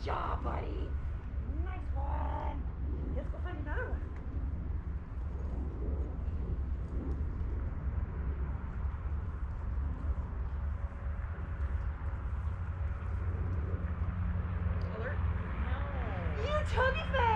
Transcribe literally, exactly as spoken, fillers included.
job, buddy. Nice one. Let's go find another one. Alert? You took it,